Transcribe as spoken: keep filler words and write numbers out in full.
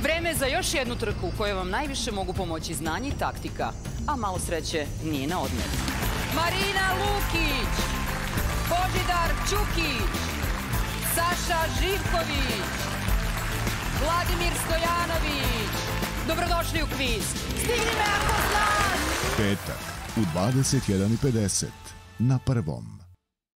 Vreme za još jednu trku u kojoj vam najviše mogu pomoći znanje i taktika, a malo sreće nije na odmet. Marina Lukić, Božidar Ćukić, Saša Živković, Vladimir Stojanović. Dobrodošli u kviz. Stigni me ako znaš! Petak u dvadeset jedan i pedeset na Prvom.